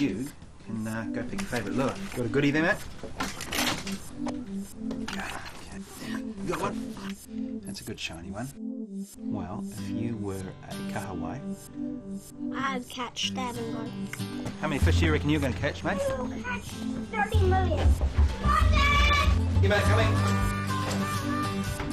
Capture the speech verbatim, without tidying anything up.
you can uh, go pick your favourite lure. Got a goodie there, Matt? You got one? That's a good shiny one. Well, if you were a kahawai... I'd catch that and go. How many fish do you reckon you're going to catch, mate? I'll catch thirty million. You mate, coming.